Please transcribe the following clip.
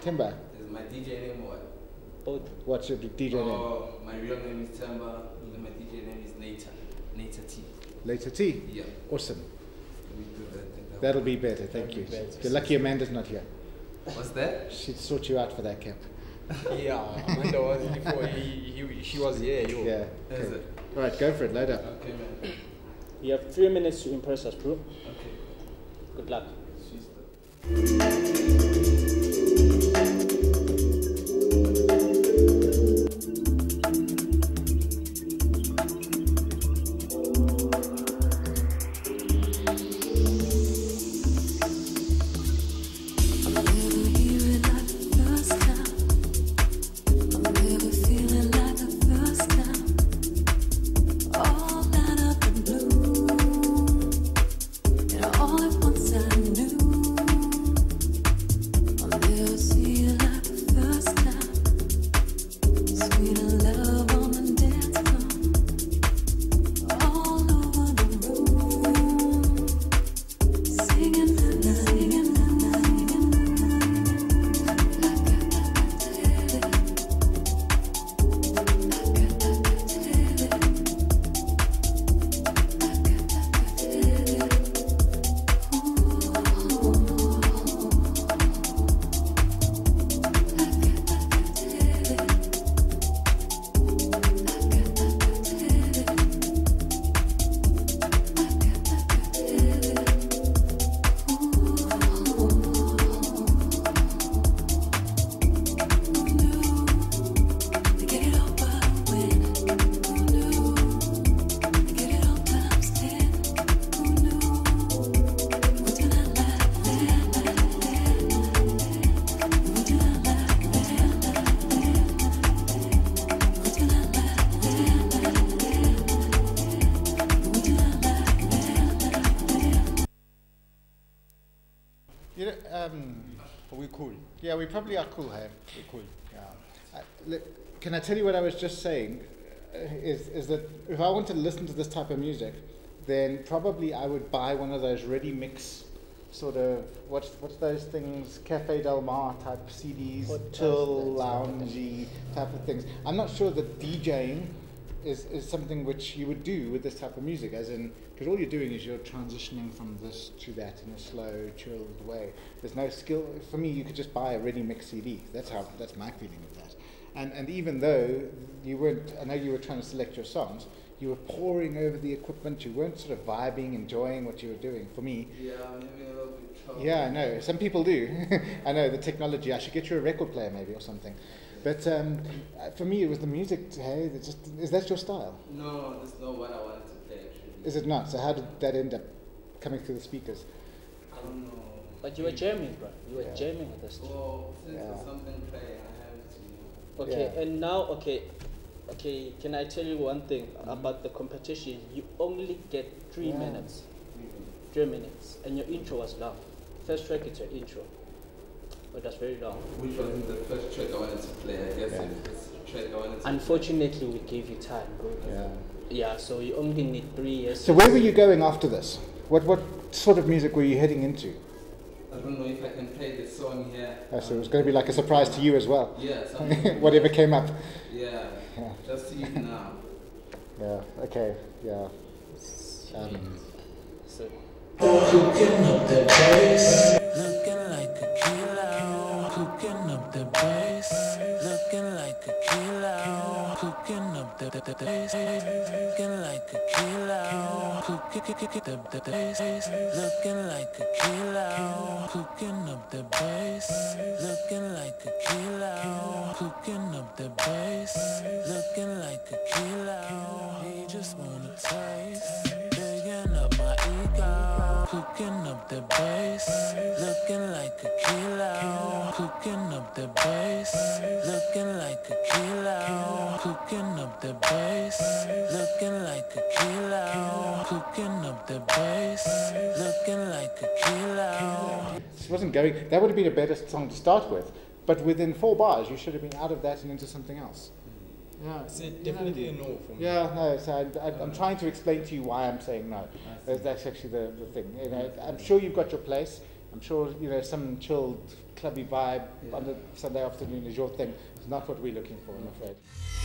Timber. Is my DJ name or what? Both. What's your DJ name? My real name is Timber, and my DJ name is Nature T. Later T? Yeah. Awesome. We do that. That'll be better, thank you. You're lucky Amanda's not here. What's that? She'd sort you out for that, Cap. Yeah, Amanda was before. She was here. Yo. Yeah. Is Okay. it? Alright, go for it, load up. Okay, man. You have 3 minutes to impress us, bro. Okay. Good luck. She's Are we cool? Yeah, we probably are cool, hey? We're cool. Yeah. Look, can I tell you what I was just saying? Is that if I wanted to listen to this type of music, then probably I would buy one of those ready mix sort of, what's those things, Cafe Del Mar type CDs, chill, loungy type of things. I'm not sure that DJing is something which you would do with this type of music, as in, because all you're doing is you're transitioning from this to that in a slow, chilled way. There's no skill. For me, you could just buy a ready mix CD. That's my feeling of that. And even though you weren't, I know you were trying to select your songs, you were poring over the equipment, you weren't sort of vibing, enjoying what you were doing. For me, Yeah, I'm having a little bit of trouble. yeah, I know. Some people do. I know, the technology. I should get you a record player maybe or something. But for me, it was the music. Hey, is that your style? No, that's not what I wanted to play actually. Is it not? So how did that end up coming through the speakers? I don't know. But you were jamming, bro. You were jamming with us. Well, since Yeah. there's something play, I have to. Okay, Yeah. and now, okay, can I tell you one thing about the competition? You only get 3 Yeah. minutes. 3 minutes. And your intro was long. First track is your intro. But that's very long. Which wasn't the first track I wanted to play. I guess Yeah. it was the track I wanted to Unfortunately, we gave you time, bro. Yeah. Yeah, so you only need 3 years. So where were you going after this? What sort of music were you heading into? I don't know if I can play this song here. So it was going to be like a surprise to you as well. Yeah, something. Whatever came up. Yeah, Yeah. just see it now. Yeah. Okay. Yeah. So, Cooking up the bass, looking like a kilo. Cooking up the bass, looking like a kilo. Cooking up the bass, looking like a kilo. Cooking up the bass, looking like a kilo. Cooking up the bass, looking like a kilo. Cooking up the bass, looking like a kilo. He just wanna taste, digging up my ego. Cooking up the bass, looking like a kilo. Cooking up the bass, looking like a kilo. Cooking up the bass, looking like a kilo. Cooking up the bass, looking like a kilo. This wasn't going. That would have been a better song to start with. But within 4 bars, you should have been out of that and into something else. Yeah. It's definitely a no for me. Yeah, no, so I'm trying to explain to you why I'm saying no. That's actually the thing. You know, I'm sure you've got your place. I'm sure, you know, some chilled, clubby vibe on the Sunday afternoon is your thing. It's not what we're looking for, I'm afraid.